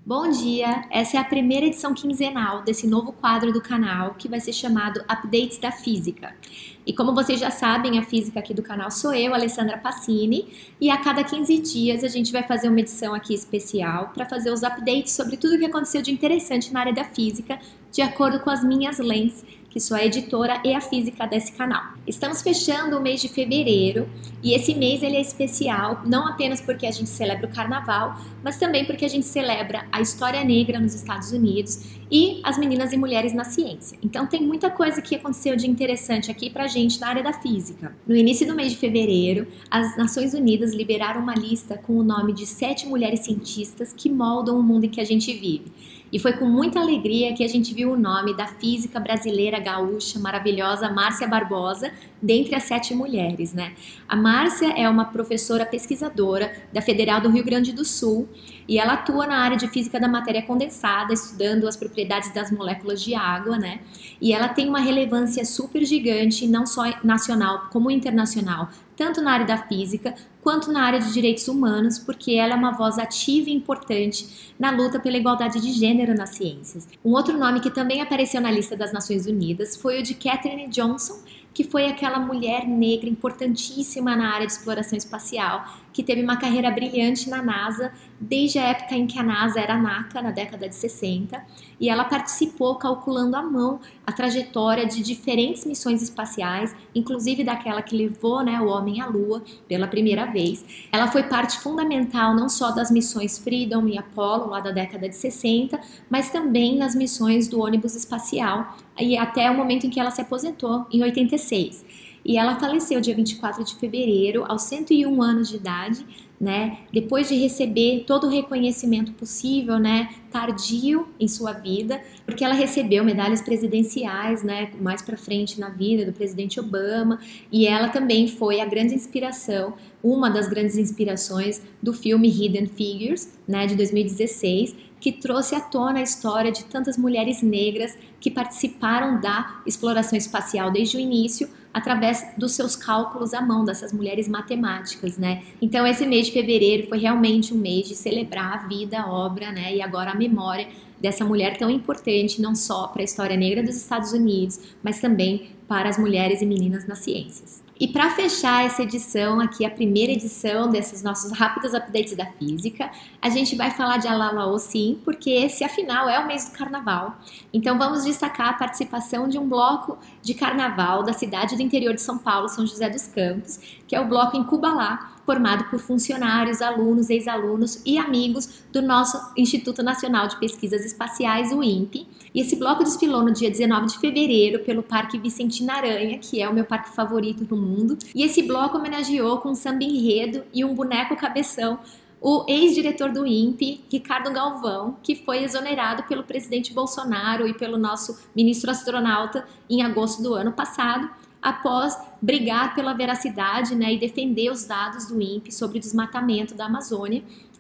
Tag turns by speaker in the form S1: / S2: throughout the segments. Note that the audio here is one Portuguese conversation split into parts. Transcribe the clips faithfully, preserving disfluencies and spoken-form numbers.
S1: Bom dia! Essa é a primeira edição quinzenal desse novo quadro do canal que vai ser chamado Updates da Física. E como vocês já sabem, a física aqui do canal sou eu, Alessandra Passini, e a cada quinze dias a gente vai fazer uma edição aqui especial para fazer os updates sobre tudo o que aconteceu de interessante na área da física, de acordo com as minhas lentes, que sou a editora e a física desse canal. Estamos fechando o mês de fevereiro e esse mês ele é especial não apenas porque a gente celebra o carnaval, mas também porque a gente celebra a história negra nos Estados Unidos e as meninas e mulheres na ciência. Então tem muita coisa que aconteceu de interessante aqui pra gente na área da física. No início do mês de fevereiro, as Nações Unidas liberaram uma lista com o nome de sete mulheres cientistas que moldam o mundo em que a gente vive. E foi com muita alegria que a gente viu o nome da física brasileira gaúcha maravilhosa Márcia Barbosa dentre as sete mulheres, né? A Márcia é uma professora pesquisadora da Federal do Rio Grande do Sul e ela atua na área de física da matéria condensada, estudando as propriedades das moléculas de água, né? E ela tem uma relevância super gigante, não só nacional como internacional, tanto na área da física quanto na área de direitos humanos, porque ela é uma voz ativa e importante na luta pela igualdade de gênero nas ciências. Um outro nome que também apareceu na lista das Nações Unidas foi o de Katherine Johnson, que foi aquela mulher negra importantíssima na área de exploração espacial, que teve uma carreira brilhante na NASA desde a época em que a NASA era NACA, na década de sessenta, e ela participou calculando à mão a trajetória de diferentes missões espaciais, inclusive daquela que levou, né, o homem à Lua pela primeira vez. Ela foi parte fundamental não só das missões Freedom e Apollo, lá da década de sessenta, mas também nas missões do ônibus espacial, e até o momento em que ela se aposentou, em oitenta e seis. E ela faleceu dia vinte e quatro de fevereiro, aos cento e um anos de idade, né? Depois de receber todo o reconhecimento possível, né? Tardio em sua vida, porque ela recebeu medalhas presidenciais, né? Mais pra frente na vida do presidente Obama, e ela também foi a grande inspiração, uma das grandes inspirações do filme Hidden Figures, né? De dois mil e dezesseis, que trouxe à tona a história de tantas mulheres negras que participaram da exploração espacial desde o início, através dos seus cálculos à mão, dessas mulheres matemáticas, né? Então esse mês de fevereiro foi realmente um mês de celebrar a vida, a obra, né? E agora a memória dessa mulher tão importante, não só para a história negra dos Estados Unidos, mas também para as mulheres e meninas nas ciências. E para fechar essa edição aqui, a primeira edição desses nossos rápidos updates da física, a gente vai falar de Alalaô sim, porque esse afinal é o mês do carnaval. Então vamos destacar a participação de um bloco de carnaval da cidade do interior de São Paulo, São José dos Campos, que é o bloco Incubalá, formado por funcionários, alunos, ex-alunos e amigos do nosso Instituto Nacional de Pesquisas Espaciais, o INPE. E esse bloco desfilou no dia dezenove de fevereiro pelo Parque Vicentina Aranha, que é o meu parque favorito no mundo. E esse bloco homenageou com um samba enredo e um boneco cabeção o ex-diretor do INPE, Ricardo Galvão, que foi exonerado pelo presidente Bolsonaro e pelo nosso ministro astronauta em agosto do ano passado, após brigar pela veracidade, né, e defender os dados do INPE sobre o desmatamento da Amazônia.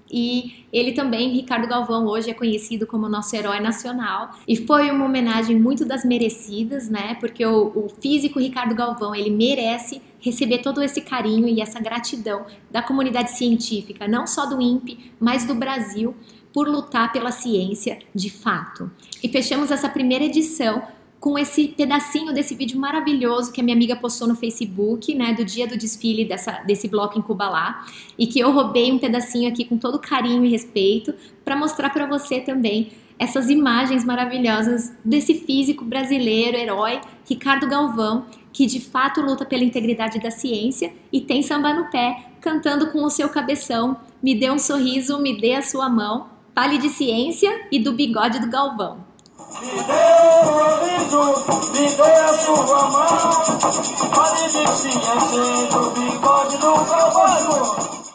S1: E ele também, Ricardo Galvão, hoje é conhecido como nosso herói nacional, e foi uma homenagem muito das merecidas, né, porque o, o físico Ricardo Galvão, ele merece receber todo esse carinho e essa gratidão da comunidade científica, não só do INPE, mas do Brasil, por lutar pela ciência de fato. E fechamos essa primeira edição com esse pedacinho desse vídeo maravilhoso que a minha amiga postou no Facebook, né, do dia do desfile dessa, desse bloco Incubalá, e que eu roubei um pedacinho aqui com todo carinho e respeito para mostrar para você também essas imagens maravilhosas desse físico brasileiro, herói, Ricardo Galvão, que de fato luta pela integridade da ciência e tem samba no pé, cantando com o seu cabeção, me dê um sorriso, me dê a sua mão, fale de ciência e do bigode do Galvão.
S2: Me dê um sorriso, me dê a sua mão, fale de ciência e do bigode do Galvão.